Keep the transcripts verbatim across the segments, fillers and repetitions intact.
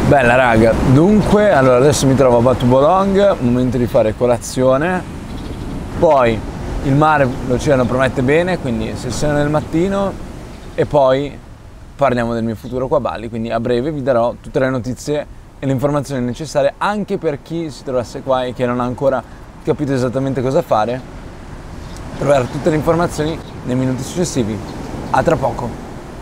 Bella raga, dunque, allora adesso mi trovo a Batu Bolong, momento di fare colazione, poi il mare, l'oceano promette bene, quindi sessione del mattino e poi parliamo del mio futuro qua a Bali, quindi a breve vi darò tutte le notizie e le informazioni necessarie anche per chi si trovasse qua e che non ha ancora capito esattamente cosa fare, per avere tutte le informazioni nei minuti successivi. A tra poco!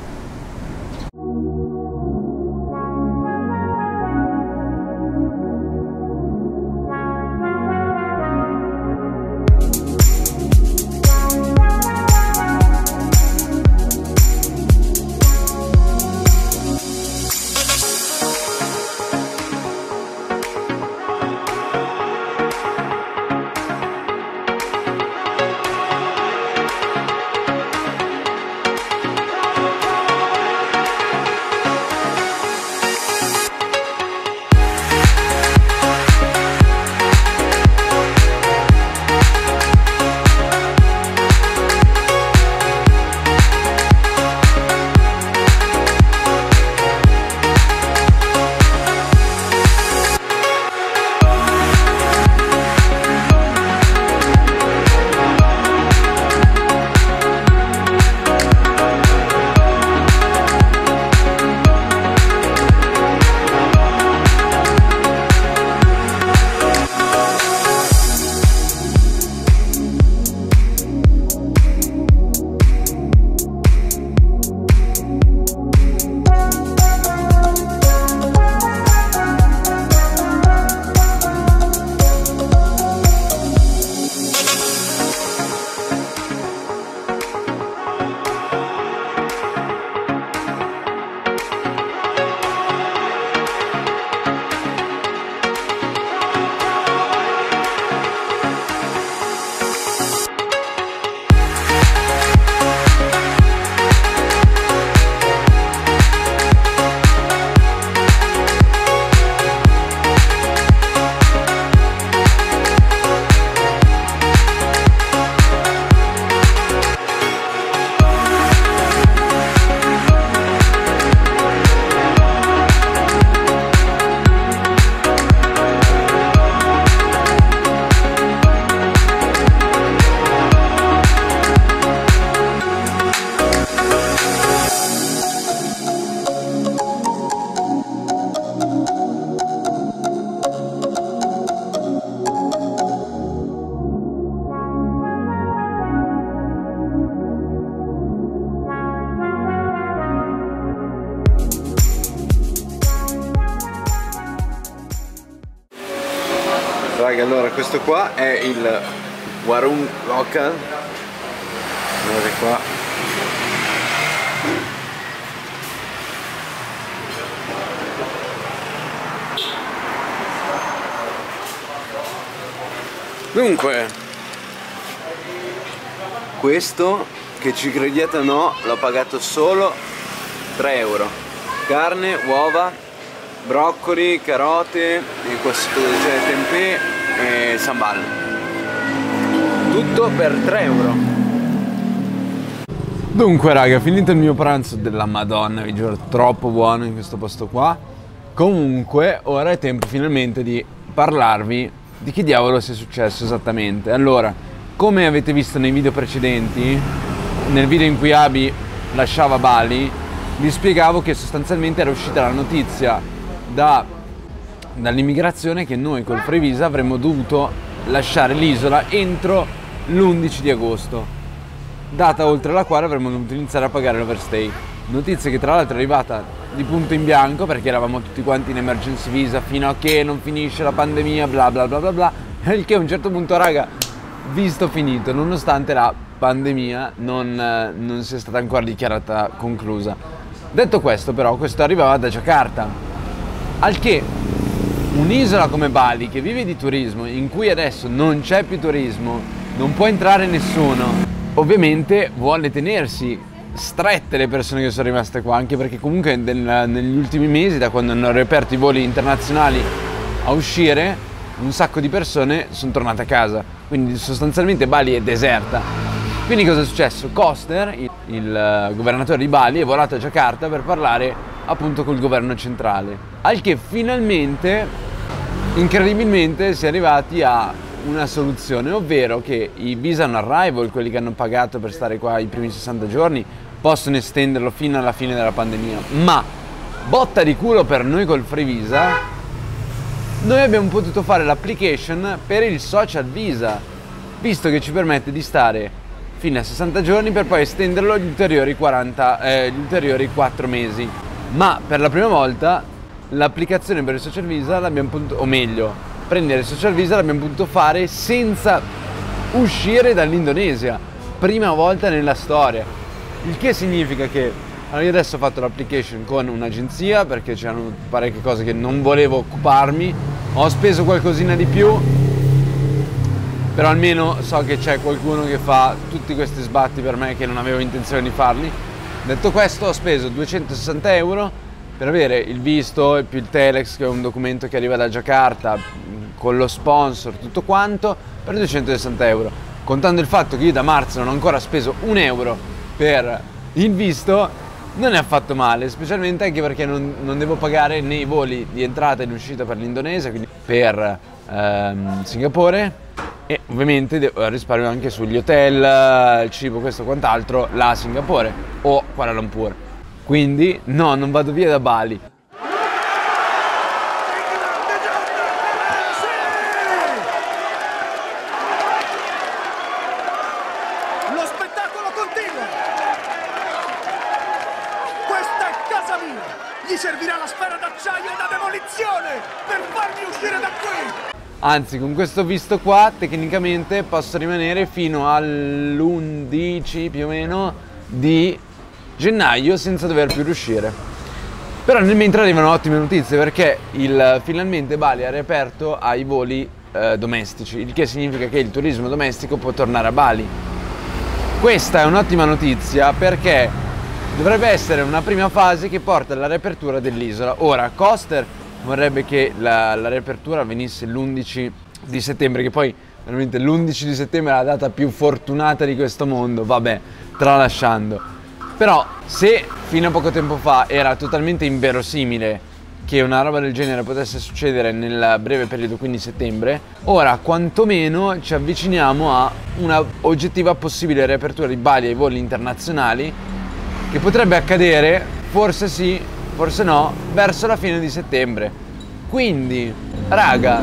Raga, allora questo qua è il Warung Local, guardate qua. Dunque, questo, che ci crediate o no, l'ho pagato solo tre euro. Carne, uova, broccoli, carote, cioè tempeh e sambal. Tutto per tre euro. Dunque raga, finito il mio pranzo della Madonna, vi giuro, troppo buono in questo posto qua. Comunque, ora è tempo finalmente di parlarvi di che diavolo sia successo esattamente. Allora, come avete visto nei video precedenti, nel video in cui Abi lasciava Bali, vi spiegavo che sostanzialmente era uscita la notizia da, dall'immigrazione che noi col Freevisa avremmo dovuto lasciare l'isola entro l'undici di agosto, data oltre la quale avremmo dovuto iniziare a pagare l'overstay. Notizia che tra l'altro è arrivata di punto in bianco perché eravamo tutti quanti in emergency visa fino a che non finisce la pandemia, bla bla bla bla bla, il che a un certo punto, raga, visto finito, nonostante la pandemia non, non sia stata ancora dichiarata conclusa. Detto questo, però, questo arrivava da Giacarta, al che un'isola come Bali, che vive di turismo, in cui adesso non c'è più turismo, non può entrare nessuno, ovviamente vuole tenersi strette le persone che sono rimaste qua, anche perché comunque nel, negli ultimi mesi, da quando hanno riaperto i voli internazionali a uscire, un sacco di persone sono tornate a casa, quindi sostanzialmente Bali è deserta. Quindi cosa è successo? Koster, il, il governatore di Bali, è volato a Giacarta per parlare appunto col governo centrale. Al che finalmente, incredibilmente, si è arrivati a una soluzione, ovvero che i visa on arrival, quelli che hanno pagato per stare qua i primi sessanta giorni, possono estenderlo fino alla fine della pandemia. Ma botta di culo per noi col free visa, noi abbiamo potuto fare l'application per il social visa, visto che ci permette di stare fino a sessanta giorni per poi estenderlo agli ulteriori quaranta, eh, gli ulteriori quattro mesi. Ma per la prima volta l'applicazione per il social visa l'abbiamo potuto, o meglio, prendere il social visa l'abbiamo potuto fare senza uscire dall'Indonesia, prima volta nella storia. Il che significa che allora, io adesso ho fatto l'application con un'agenzia perché c'erano parecchie cose che non volevo occuparmi, ho speso qualcosina di più, però almeno so che c'è qualcuno che fa tutti questi sbatti per me che non avevo intenzione di farli. Detto questo, ho speso duecentosessanta euro per avere il visto e più il telex, che è un documento che arriva da Giacarta con lo sponsor, tutto quanto, per duecentosessanta euro. Contando il fatto che io da marzo non ho ancora speso un euro per il visto, non è affatto male, specialmente anche perché non, non devo pagare né i voli di entrata e di uscita per l'Indonesia, quindi per ehm, Singapore, e ovviamente devo, risparmio anche sugli hotel, il cibo, questo e quant'altro, là a Singapore o Kuala Lumpur. Quindi no, non vado via da Bali. Lo spettacolo continua! Questa è casa mia! Gli servirà la sfera d'acciaio da demolizione per farmi uscire da qui! Anzi, con questo visto qua tecnicamente posso rimanere fino all'undici più o meno di gennaio senza dover più riuscire. Però nel mentre arrivano ottime notizie, perché il, finalmente Bali ha riaperto ai voli eh, domestici, il che significa che il turismo domestico può tornare a Bali. Questa è un'ottima notizia perché dovrebbe essere una prima fase che porta alla riapertura dell'isola. Ora, Coster vorrebbe che la, la riapertura avvenisse l'undici di settembre, che poi veramente l'undici di settembre è la data più fortunata di questo mondo, vabbè, tralasciando. Però se fino a poco tempo fa era totalmente inverosimile che una roba del genere potesse succedere nel breve periodo, quindi settembre, ora quantomeno ci avviciniamo a una oggettiva possibile riapertura di Bali ai voli internazionali, che potrebbe accadere, forse sì, forse no, verso la fine di settembre. Quindi, raga,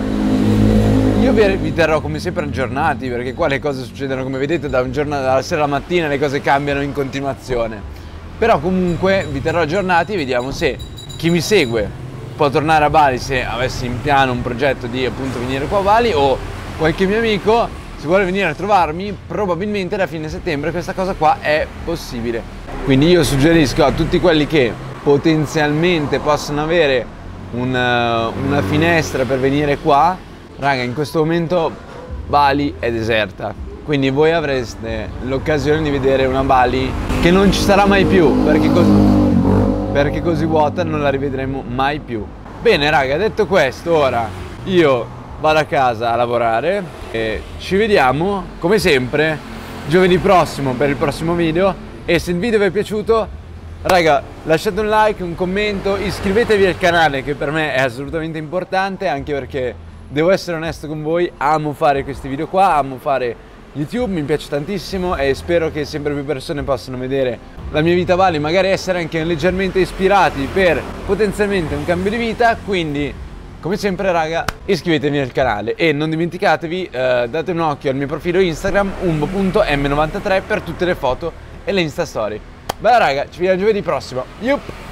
io vi, vi terrò come sempre aggiornati, perché qua le cose succedono, come vedete, da un giorno, dalla sera alla mattina le cose cambiano in continuazione. Però comunque vi terrò aggiornati e vediamo se chi mi segue può tornare a Bali se avessi in piano un progetto di appunto venire qua a Bali, o qualche mio amico se vuole venire a trovarmi. Probabilmente alla fine settembre questa cosa qua è possibile. Quindi io suggerisco a tutti quelli che potenzialmente possono avere una, una finestra per venire qua, raga, in questo momento Bali è deserta, quindi voi avreste l'occasione di vedere una Bali che non ci sarà mai più, perché così, perché così vuota non la rivedremo mai più. Bene raga, detto questo, ora io vado a casa a lavorare e ci vediamo come sempre giovedì prossimo per il prossimo video. E se il video vi è piaciuto, raga, lasciate un like, un commento, iscrivetevi al canale, che per me è assolutamente importante, anche perché devo essere onesto con voi, amo fare questi video qua, amo fare YouTube, mi piace tantissimo e spero che sempre più persone possano vedere la mia vita a Bali, magari essere anche leggermente ispirati per potenzialmente un cambio di vita. Quindi come sempre raga, iscrivetevi al canale e non dimenticatevi, eh, date un occhio al mio profilo Instagram umbo punto emme novantatré per tutte le foto e le Insta Story. Beh raga, ci vediamo giovedì prossimo. Yup.